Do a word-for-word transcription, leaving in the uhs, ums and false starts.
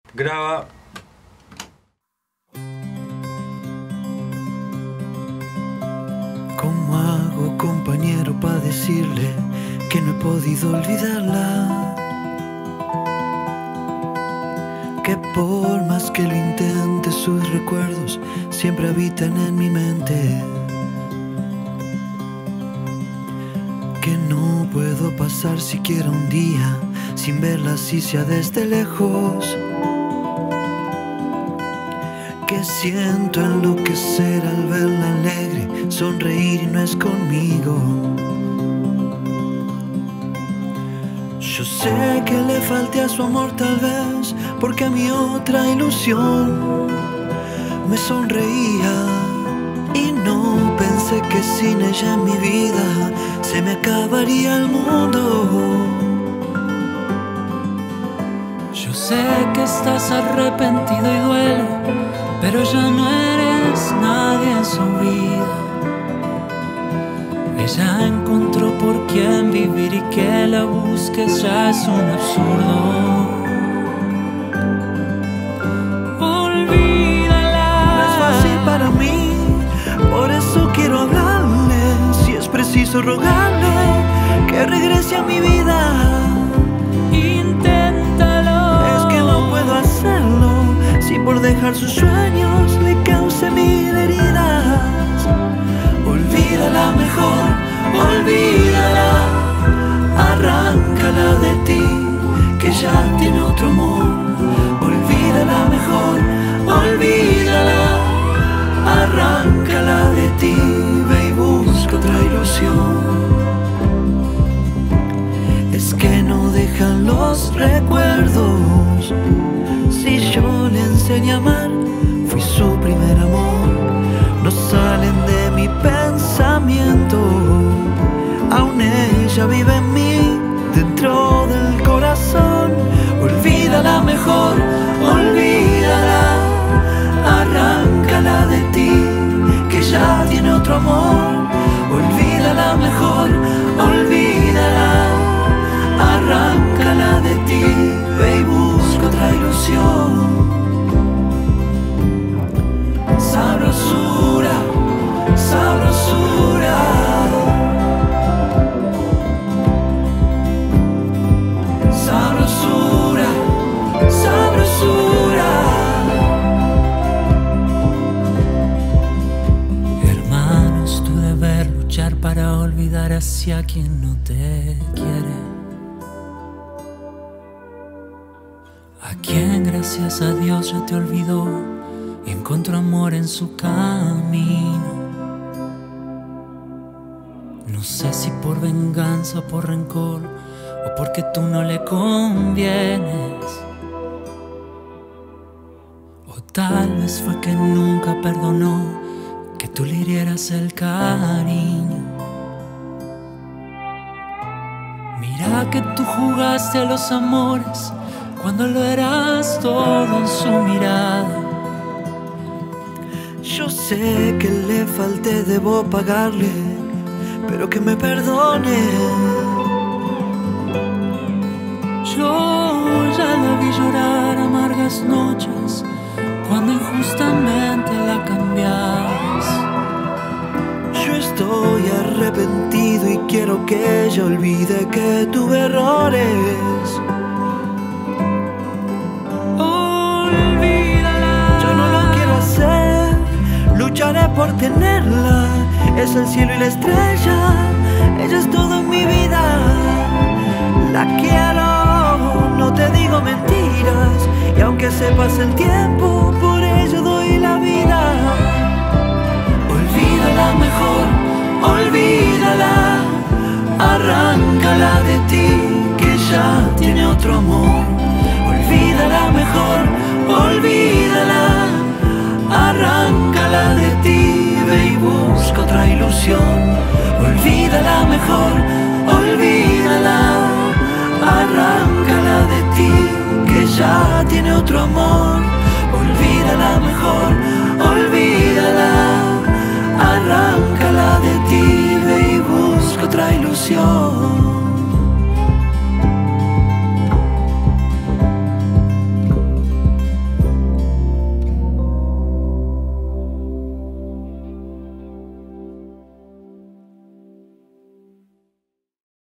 Graba. ¿Cómo hago, compañero, para decirle que no he podido olvidarla? Que por más que lo intente, sus recuerdos siempre habitan en mi mente. Que no puedo pasar siquiera un día sin verla, así sea desde lejos. Que siento enloquecer al verla alegre, sonreír y no es conmigo. Yo sé que le falté a su amor tal vez, porque a mi otra ilusión me sonreía. Y no pensé que sin ella en mi vida se me acabaría el mundo. Yo sé que estás arrepentido y duele, pero ya no eres nadie en su vida. Ella encontró por quién vivir y que la busques ya es un absurdo. Olvídala. No es fácil para mí, por eso quiero hablarle. Si es preciso rogarle que regrese a mi vida. Inténtalo. Es que no puedo hacerlo si por dejar sus sueños le cause mil heridas. Olvídala mejor, olvídala, arráncala de ti, que ya tiene otro amor. Olvídala mejor, olvídala, arráncala de ti, ve y busca otra ilusión. Es que no dejan los recuerdos. Si yo le enseñé a amar, fui su primer amor. No salen de mi pensamiento, aún ella vive en mí, dentro del corazón. Olvídala mejor, olvídala, arráncala de ti, que ya tiene otro amor. Olvídala mejor, olvídala, arráncala de ti, ve y busca otra ilusión. Sabrosura, sabrosura. Sabrosura, sabrosura. Hermano, es tu deber luchar para olvidar hacia quien no te quiere, a quien gracias a Dios ya te olvidó y encontró amor en su camino. No sé si por venganza o por rencor, o porque tú no le convienes, o tal vez fue que nunca perdonó que tú le hirieras el cariño. Mira que tú jugaste a los amores cuando lo eras todo en su mirada. Yo sé que le falté, debo pagarle, pero que me perdone. Yo ya la vi llorar amargas noches cuando injustamente la cambiabas. Yo estoy arrepentido y quiero que ella olvide que tuve errores. Olvídala. Yo no lo quiero hacer, lucharé por tenerla. Es el cielo y la estrella, ella es todo en mi vida. La quiero, no te digo mentiras, y aunque se pase el tiempo, por ello doy la vida. Olvídala mejor, olvídala, arráncala de ti, que ya tiene otro amor. Olvídala mejor, olvídala, arráncala de ti, ve y busca otra ilusión. Olvídala mejor, olvídala, arráncala de ti, que ya tiene otro amor.